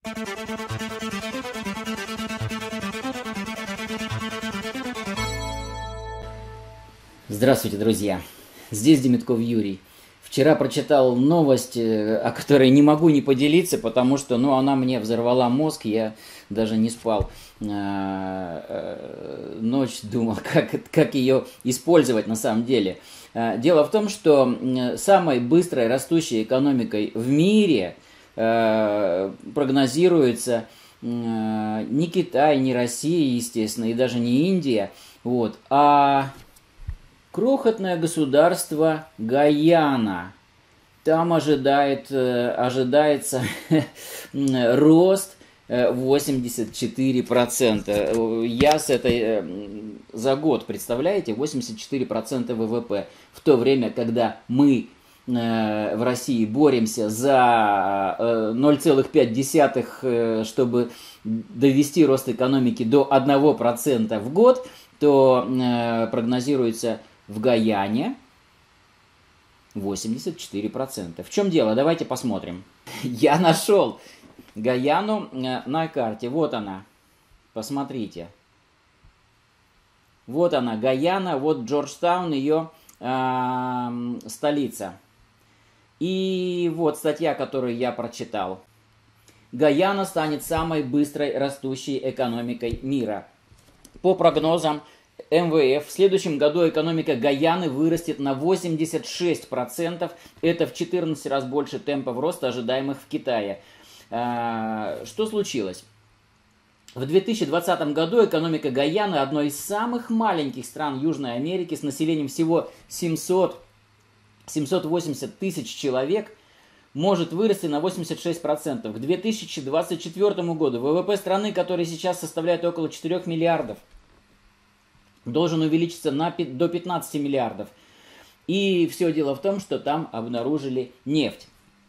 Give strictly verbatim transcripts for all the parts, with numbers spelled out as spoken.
Здравствуйте, друзья! Здесь Демитков Юрий. Вчера прочитал новость, о которой не могу не поделиться, потому что ну, она мне взорвала мозг, я даже не спал ночь, думал, как, как ее использовать на самом деле. Дело в том, что самой быстрой растущей экономикой в мире прогнозируется не Китай, не Россия, естественно, и даже не Индия, вот, а крохотное государство Гайана. Там ожидает, ожидается рост восемьдесят четыре процента. Я с этой за год, представляете, восемьдесят четыре процента ВВП. В то время, когда мы в России боремся за ноль целых пять десятых, чтобы довести рост экономики до одного процента в год, то прогнозируется в Гаяне восемьдесят четыре процента. В чем дело? Давайте посмотрим. Я нашел Гаяну на карте. Вот она. Посмотрите. Вот она, Гаяна. Вот Джорджтаун, ее э, столица. И вот статья, которую я прочитал. Гаяна станет самой быстрой растущей экономикой мира. По прогнозам эм вэ эф, в следующем году экономика Гаяны вырастет на восемьдесят шесть процентов. Это в четырнадцать раз больше темпов роста, ожидаемых в Китае. Что случилось? В две тысячи двадцатом году экономика Гаяны, одной из самых маленьких стран Южной Америки, с населением всего семьсот восемьдесят тысяч человек, может вырасти на восемьдесят шесть процентов. К две тысячи двадцать четвёртому году ВВП страны, который сейчас составляет около четырёх миллиардов, должен увеличиться на, до пятнадцати миллиардов. И все дело в том, что там обнаружили нефть.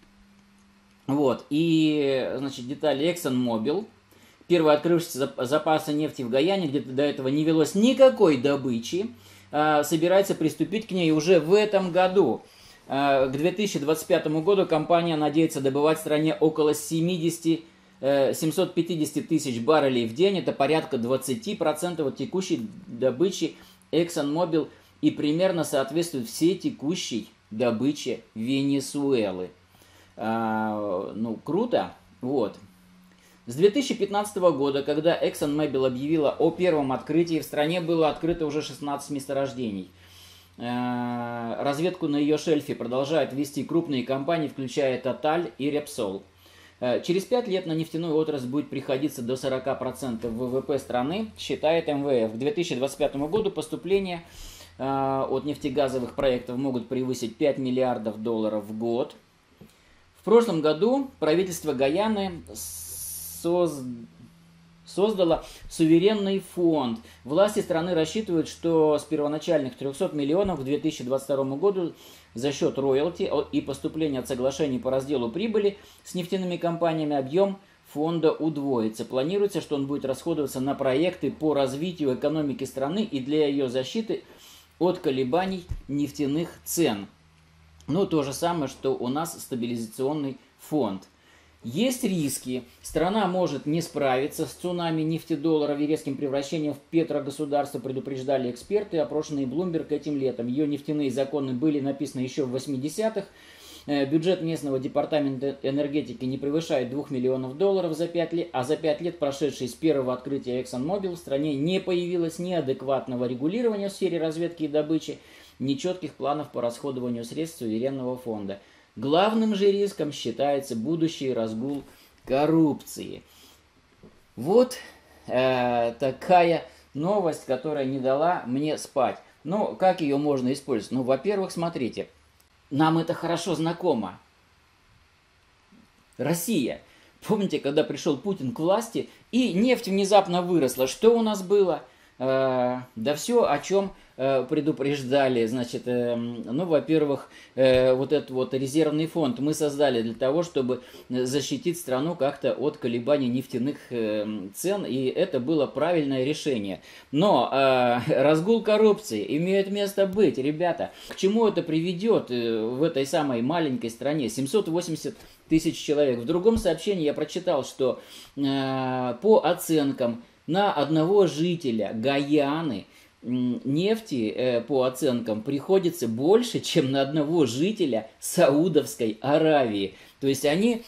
Вот. И, значит, детали ExxonMobil. Первые открывшиеся запасы нефти в Гаяне, где до этого не велось никакой добычи, собирается приступить к ней уже в этом году. К две тысячи двадцать пятому году компания надеется добывать в стране около семидесяти семисот пятидесяти тысяч баррелей в день. Это порядка двадцати процентов от текущей добычи ExxonMobil и примерно соответствует всей текущей добыче Венесуэлы. А, ну, круто. Вот. С две тысячи пятнадцатого года, когда ExxonMobil объявила о первом открытии, в стране было открыто уже шестнадцать месторождений. А, разведку на ее шельфе продолжают вести крупные компании, включая Total и Repsol. Через пять лет на нефтяную отрасль будет приходиться до сорока процентов ВВП страны, считает эм вэ эф. К две тысячи двадцать пятому году поступления э, от нефтегазовых проектов могут превысить пять миллиардов долларов в год. В прошлом году правительство Гаяны соз... создало суверенный фонд. Власти страны рассчитывают, что с первоначальных трёхсот миллионов к две тысячи двадцать второму году за счет роялти и поступления от соглашений по разделу прибыли с нефтяными компаниями объем фонда удвоится. Планируется, что он будет расходоваться на проекты по развитию экономики страны и для ее защиты от колебаний нефтяных цен. Ну, то же самое, что у нас стабилизационный фонд. Есть риски. Страна может не справиться с цунами нефтедолларов и резким превращением в петрогосударство, предупреждали эксперты, опрошенные Bloomberg этим летом. Ее нефтяные законы были написаны еще в восьмидесятых. Бюджет местного департамента энергетики не превышает двух миллионов долларов за пять лет, а за пять лет, прошедшие с первого открытия ExxonMobil, в стране не появилось ни адекватного регулирования в сфере разведки и добычи, ни четких планов по расходованию средств суверенного фонда. Главным же риском считается будущий разгул коррупции. Вот э, такая новость, которая не дала мне спать. Ну, как ее можно использовать? Ну, во-первых, смотрите, нам это хорошо знакомо. Россия. Помните, когда пришел Путин к власти, и нефть внезапно выросла. Что у нас было? Э, да все, о чем э, предупреждали. Значит, э, ну, во-первых, э, вот этот вот резервный фонд мы создали для того, чтобы защитить страну как-то от колебаний нефтяных э, цен, и это было правильное решение. Но э, разгул коррупции имеет место быть, ребята. К чему это приведет э, в этой самой маленькой стране? семьсот восемьдесят тысяч человек. В другом сообщении я прочитал, что э, по оценкам на одного жителя Гаяны нефти, э, по оценкам, приходится больше, чем на одного жителя Саудовской Аравии. То есть они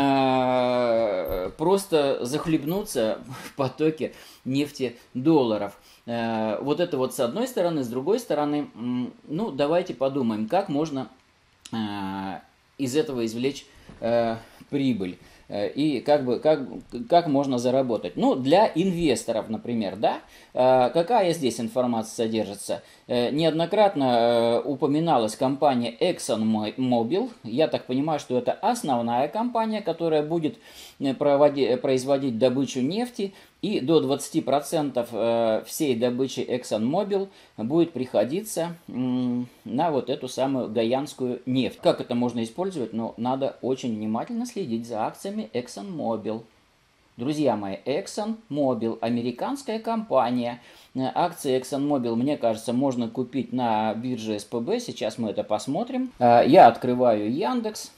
э, просто захлебнутся в потоке нефтедолларов. Э, вот это вот с одной стороны. С другой стороны, ну, давайте подумаем, как можно э, из этого извлечь э, прибыль. И как бы как, как можно заработать. Ну, для инвесторов, например, да, какая здесь информация содержится? Неоднократно упоминалась компания ExxonMobil. Я так понимаю, что это основная компания, которая будет проводить, производить добычу нефти. И до двадцати процентов всей добычи ExxonMobil будет приходиться на вот эту самую гаянскую нефть. Как это можно использовать? Ну, надо очень внимательно следить за акциями ExxonMobil. Друзья мои, ExxonMobil, американская компания. Акции ExxonMobil, мне кажется, можно купить на бирже эс пэ бэ. Сейчас мы это посмотрим. Я открываю Яндекс.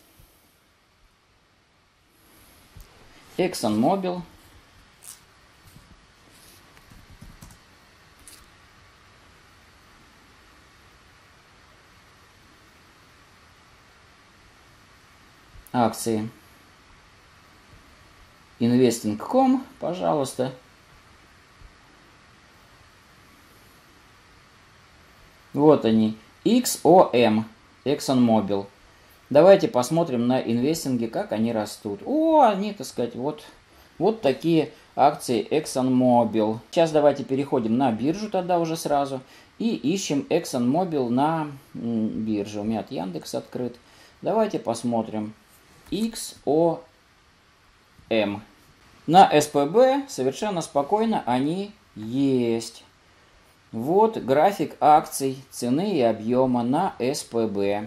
ExxonMobil. Акции. инвестинг точка ком, пожалуйста. Вот они. икс о эм. ExxonMobil. Давайте посмотрим на инвестинге, как они растут. О, они, так сказать, вот, вот такие акции ExxonMobil. Сейчас давайте переходим на биржу тогда уже сразу. И ищем ExxonMobil на бирже. У меня от Яндекс открыт. Давайте посмотрим. икс о эм. На эс пэ бэ совершенно спокойно они есть. Вот график акций, цены и объема на эс пэ бэ.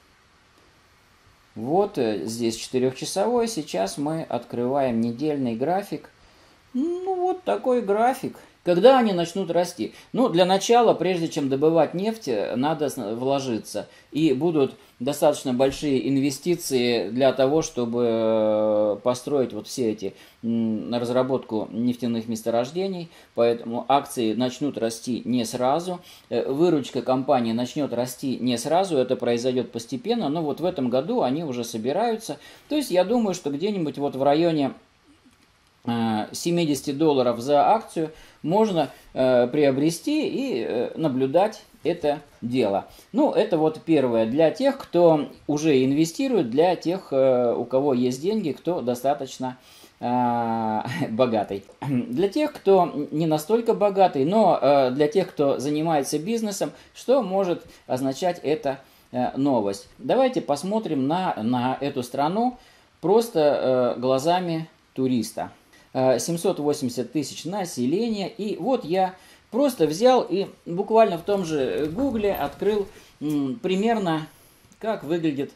Вот здесь четырехчасовой. Сейчас мы открываем недельный график. Ну, вот такой график. Когда они начнут расти? Ну, для начала, прежде чем добывать нефть, надо вложиться. И будут достаточно большие инвестиции для того, чтобы построить вот все эти на разработку нефтяных месторождений. Поэтому акции начнут расти не сразу. Выручка компании начнет расти не сразу. Это произойдет постепенно. Но вот в этом году они уже собираются. То есть я думаю, что где-нибудь вот в районе семьдесят долларов за акцию можно э, приобрести и э, наблюдать это дело. Ну, это вот первое для тех, кто уже инвестирует, для тех, э, у кого есть деньги, кто достаточно э, богатый. Для тех, кто не настолько богатый, но э, для тех, кто занимается бизнесом, что может означать эта э, новость? Давайте посмотрим на, на эту страну просто э, глазами туриста. семьсот восемьдесят тысяч населения. И вот я просто взял и буквально в том же Гугле открыл м, примерно, как выглядит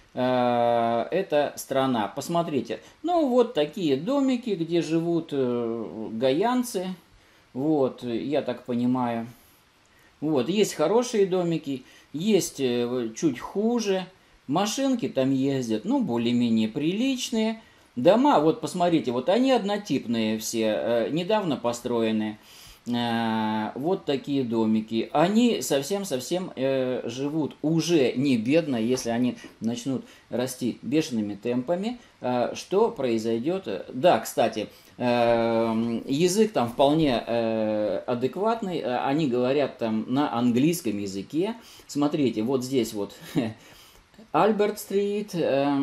э, эта страна. Посмотрите. Ну, вот такие домики, где живут э, гаянцы. Вот, я так понимаю. Вот, есть хорошие домики, есть э, чуть хуже. Машинки там ездят, ну, более-менее приличные. Дома, вот посмотрите, вот они однотипные все, э, недавно построенные. Э, вот такие домики. Они совсем-совсем э, живут уже не бедно, если они начнут расти бешеными темпами. Э, что произойдет? Да, кстати, э, язык там вполне э, адекватный. Они говорят там на английском языке. Смотрите, вот здесь вот Альберт-стрит... Э,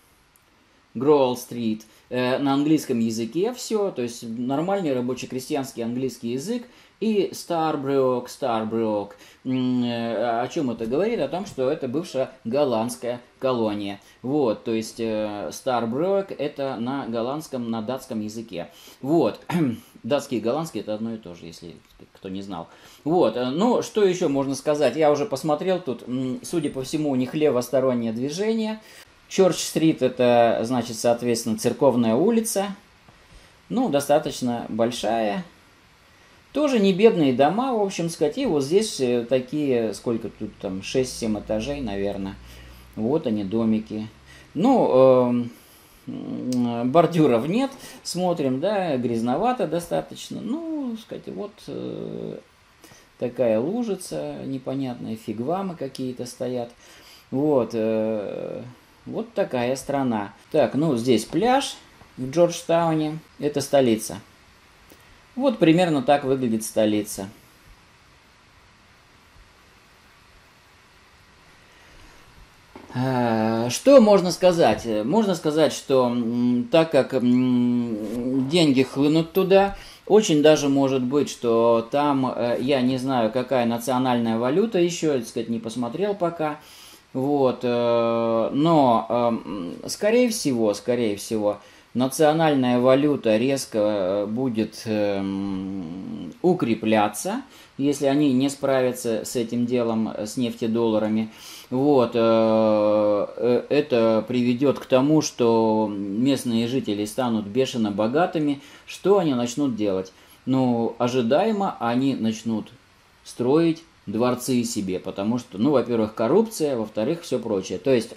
Гроул-стрит, э, на английском языке все, то есть нормальный рабочий крестьянский английский язык, и Старбрюк, Старбрюк. Э, о чем это говорит? О том, что это бывшая голландская колония. Вот, то есть э, Старбрюк это на голландском, на датском языке. Вот, датский и голландский это одно и то же, если кто не знал. Вот, ну что еще можно сказать? Я уже посмотрел тут, судя по всему, у них левостороннее движение. Чорч-стрит это, значит, соответственно, церковная улица. Ну, достаточно большая. Тоже не бедные дома, в общем сказать. И вот здесь такие, сколько тут там, шесть-семь этажей, наверное. Вот они, домики. Ну, э, бордюров нет, смотрим, да, грязновато достаточно. Ну, сказать, вот э, такая лужица непонятная, фигвамы какие-то стоят. Вот, э, вот такая страна. Так, ну, здесь пляж в Джорджтауне, это столица. Вот примерно так выглядит столица. Что можно сказать? Можно сказать, что так как деньги хлынут туда, очень даже может быть, что там, я не знаю, какая национальная валюта еще, так сказать, не посмотрел пока. Вот, но, скорее всего, скорее всего, национальная валюта резко будет укрепляться, если они не справятся с этим делом, с нефтедолларами. Вот, это приведет к тому, что местные жители станут бешено богатыми. Что они начнут делать? Ну, ожидаемо они начнут строить дворцы себе, потому что, ну, во-первых, коррупция, во-вторых, все прочее. То есть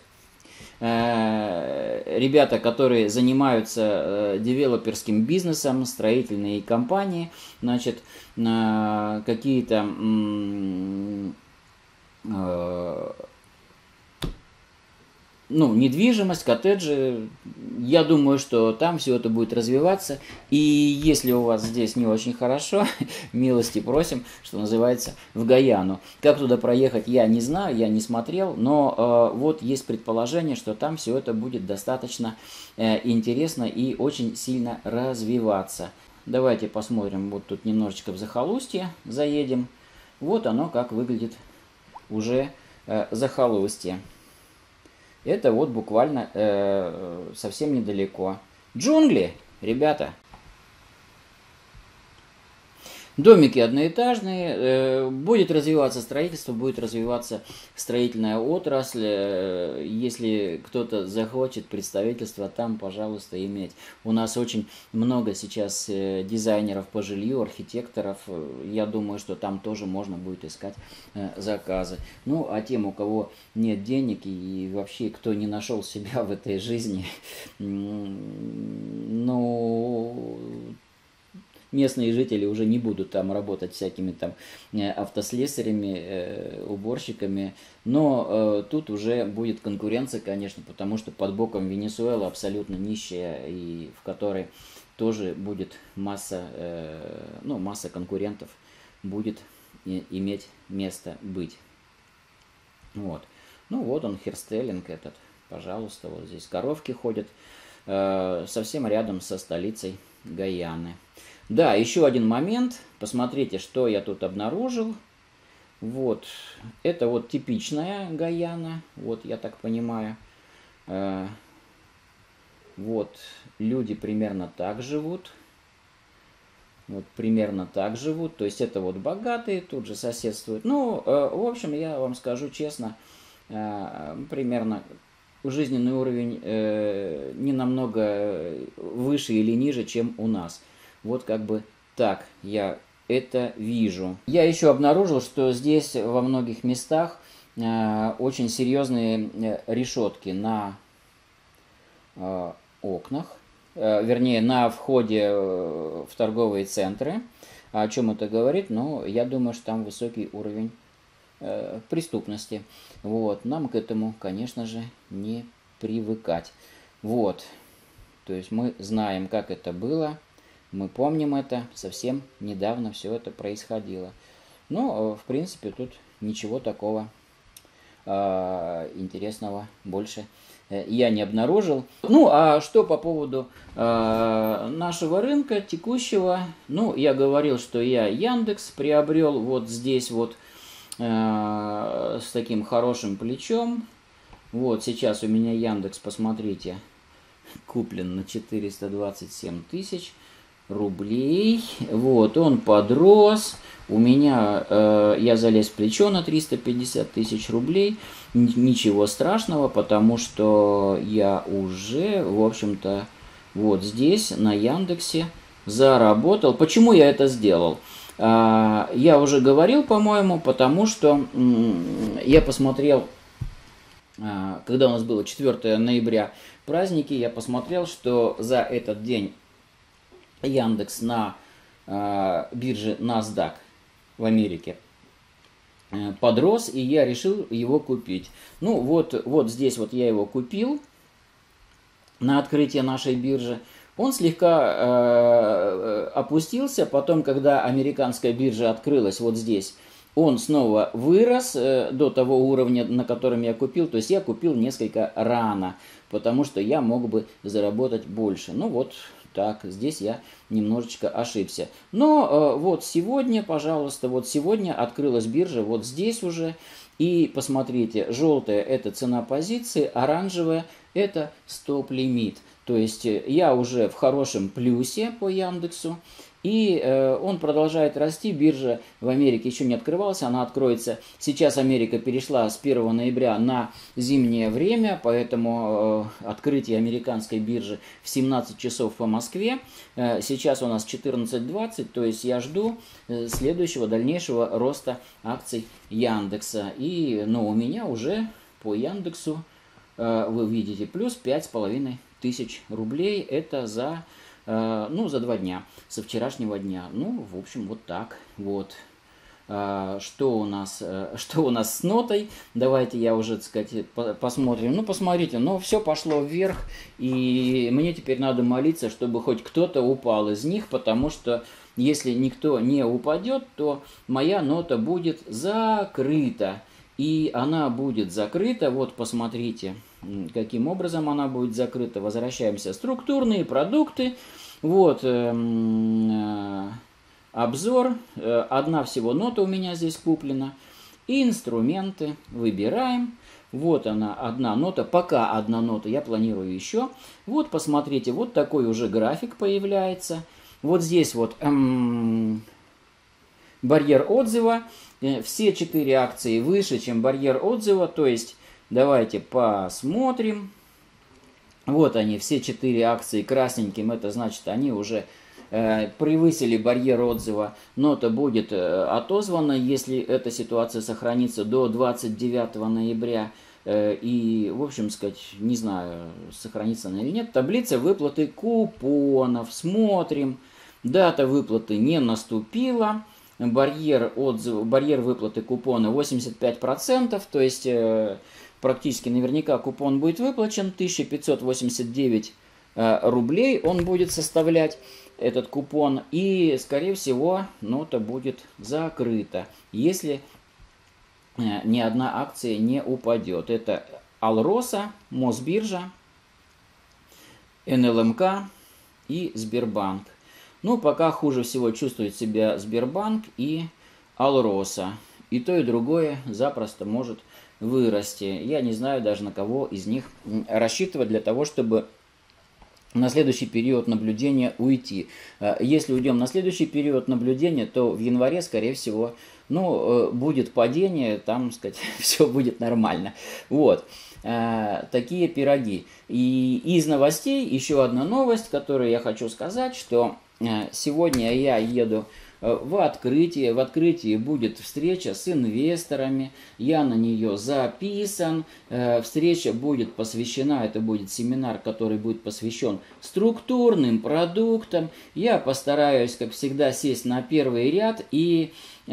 э, ребята, которые занимаются э, девелоперским бизнесом, строительные компании, значит, э, какие-то э, ну, недвижимость, коттеджи, я думаю, что там все это будет развиваться. И если у вас здесь не очень хорошо, милости просим, что называется, в Гаяну. Как туда проехать, я не знаю, я не смотрел, но э, вот есть предположение, что там все это будет достаточно э, интересно и очень сильно развиваться. Давайте посмотрим, вот тут немножечко в захолустье заедем. Вот оно как выглядит уже э, захолустье. Это вот буквально э, совсем недалеко. Джунгли, ребята. Домики одноэтажные, э, будет развиваться строительство, будет развиваться строительная отрасль. Э, если кто-то захочет представительство, там, пожалуйста, иметь. У нас очень много сейчас э, дизайнеров по жилью, архитекторов. Я думаю, что там тоже можно будет искать э, заказы. Ну, а тем, у кого нет денег и вообще кто не нашел себя в этой жизни, ну... местные жители уже не будут там работать всякими там автослесарями, уборщиками, но тут уже будет конкуренция, конечно, потому что под боком Венесуэла абсолютно нищая, и в которой тоже будет масса, ну, масса конкурентов будет иметь место быть. Вот. Ну вот он, Херстелинг этот, пожалуйста, вот здесь коровки ходят, совсем рядом со столицей Гаяны. Да, еще один момент. Посмотрите, что я тут обнаружил. Вот. Это вот типичная Гаяна. Вот, я так понимаю. Вот. Люди примерно так живут. Вот, примерно так живут. То есть, это вот богатые, тут же соседствуют. Ну, в общем, я вам скажу честно, примерно... жизненный уровень э, не намного выше или ниже, чем у нас. Вот как бы так я это вижу. Я еще обнаружил, что здесь во многих местах э, очень серьезные решетки на э, окнах, э, вернее на входе в торговые центры. О чем это говорит? Ну, я думаю, что там высокий уровень э, преступности. Вот, нам к этому, конечно же, не привыкать. Вот, то есть мы знаем, как это было, мы помним это, совсем недавно все это происходило. Но, в принципе, тут ничего такого э, интересного больше э, я не обнаружил. Ну, а что по поводу э, нашего рынка текущего? Ну, я говорил, что я Яндекс приобрел вот здесь вот, с таким хорошим плечом. Вот сейчас у меня Яндекс, посмотрите, куплен на четыреста двадцать семь тысяч рублей. Вот, он подрос. У меня, э, я залез в плечо на триста пятьдесят тысяч рублей. Ничего страшного, потому что я уже, в общем-то, вот здесь, на Яндексе, заработал. Почему я это сделал? Я уже говорил, по-моему, потому что я посмотрел, когда у нас было четвёртого ноября праздники, я посмотрел, что за этот день Яндекс на э, бирже NASDAQ в Америке э, подрос, и я решил его купить. Ну вот, вот здесь вот я его купил на открытие нашей биржи. Он слегка э, опустился, потом, когда американская биржа открылась вот здесь, он снова вырос э, до того уровня, на котором я купил. То есть я купил несколько рано, потому что я мог бы заработать больше. Ну вот так, здесь я немножечко ошибся. Но э, вот сегодня, пожалуйста, вот сегодня открылась биржа вот здесь уже. И посмотрите, желтая это цена позиции, оранжевая это стоп-лимит. То есть я уже в хорошем плюсе по Яндексу. И э, он продолжает расти, биржа в Америке еще не открывалась, она откроется. Сейчас Америка перешла с первого ноября на зимнее время, поэтому э, открытие американской биржи в семнадцать часов по Москве. Э, сейчас у нас четырнадцать двадцать, то есть я жду э, следующего дальнейшего роста акций Яндекса. И ну, у меня уже по Яндексу, э, вы видите, плюс пять с половиной тысяч рублей, это за... Ну, за два дня, со вчерашнего дня. Ну, в общем, вот так вот. Что у нас, что у нас с нотой? Давайте я уже, так сказать, посмотрим. Ну, посмотрите, ну, все пошло вверх, и мне теперь надо молиться, чтобы хоть кто-то упал из них, потому что если никто не упадет, то моя нота будет закрыта. И она будет закрыта, вот посмотрите, каким образом она будет закрыта. Возвращаемся. Структурные продукты. Вот э, обзор. Одна всего нота у меня здесь куплена. Инструменты. Выбираем. Вот она, одна нота. Пока одна нота. Я планирую еще. Вот посмотрите, вот такой уже график появляется. Вот здесь вот эм, барьер отзыва. Все четыре акции выше, чем барьер отзыва. То есть, давайте посмотрим. Вот они, все четыре акции красненьким. Это значит, они уже э, превысили барьер отзыва. Нота будет э, отозвана, если эта ситуация сохранится до двадцать девятого ноября. Э, и, в общем сказать, не знаю, сохранится она или нет. Таблица выплаты купонов. Смотрим. Дата выплаты не наступила. Барьер, отзыв, барьер выплаты купона восемьдесят пять процентов, то есть э, практически наверняка купон будет выплачен, тысяча пятьсот восемьдесят девять э, рублей он будет составлять, этот купон, и скорее всего нота будет закрыта, если э, ни одна акция не упадет. Это Алроса, Мосбиржа, эн эл эм ка и Сбербанк. Ну, пока хуже всего чувствует себя Сбербанк и Алроса. И то, и другое запросто может вырасти. Я не знаю даже, на кого из них рассчитывать для того, чтобы на следующий период наблюдения уйти. Если уйдем на следующий период наблюдения, то в январе, скорее всего, ну, будет падение, там, сказать, все будет нормально. Вот. Такие пироги. И из новостей еще одна новость, которую я хочу сказать, что сегодня я еду в открытие. В открытии будет встреча с инвесторами. Я на нее записан. Встреча будет посвящена, это будет семинар, который будет посвящен структурным продуктам. Я постараюсь, как всегда, сесть на первый ряд и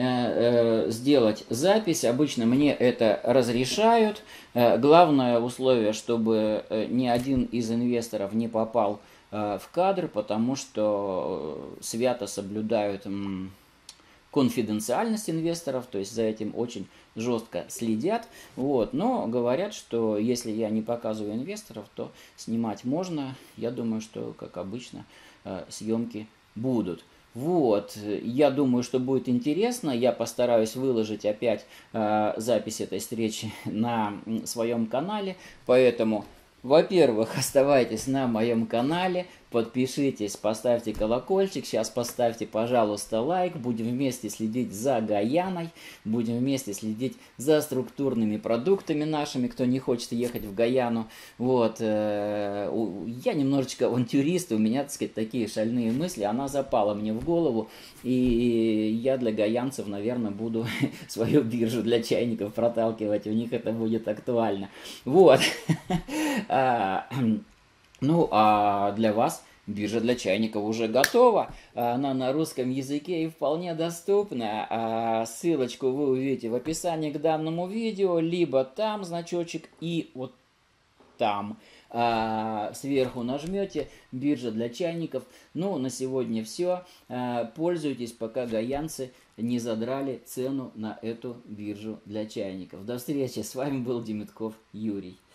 сделать запись. Обычно мне это разрешают. Главное условие, чтобы ни один из инвесторов не попал в кадр, потому что свято соблюдают конфиденциальность инвесторов, то есть за этим очень жестко следят. Вот. Но говорят, что если я не показываю инвесторов, то снимать можно. Я думаю, что, как обычно, съемки будут. Вот, я думаю, что будет интересно. Я постараюсь выложить опять э, запись этой встречи на своем канале. Поэтому, во-первых, оставайтесь на моем канале, подпишитесь, поставьте колокольчик, сейчас поставьте, пожалуйста, лайк, будем вместе следить за Гаяной, будем вместе следить за структурными продуктами нашими, кто не хочет ехать в Гаяну. Вот, я немножечко авантюрист, у меня, так сказать, такие шальные мысли, она запала мне в голову, и я для гаянцев, наверное, буду свою биржу для чайников проталкивать, у них это будет актуально. Вот. Ну, а для вас биржа для чайников уже готова. Она на русском языке и вполне доступна. А ссылочку вы увидите в описании к данному видео, либо там значочек и вот там. А, сверху нажмете биржа для чайников. Ну, на сегодня все. А, пользуйтесь, пока гаянцы не задрали цену на эту биржу для чайников. До встречи. С вами был Демитков Юрий.